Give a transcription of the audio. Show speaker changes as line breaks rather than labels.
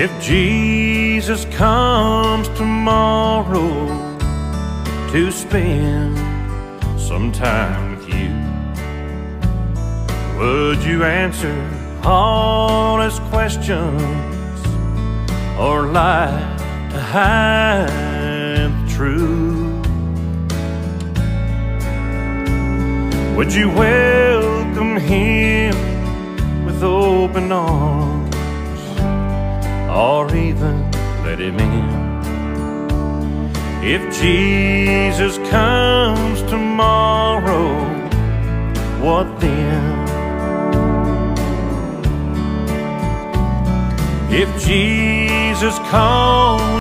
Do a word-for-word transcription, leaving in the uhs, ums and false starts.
If Jesus comes tomorrow to spend some time with you, would you answer all his questions, or lie to hide the truth? Would you welcome him with open arms, or even let him in? If Jesus comes tomorrow, what then? If Jesus calls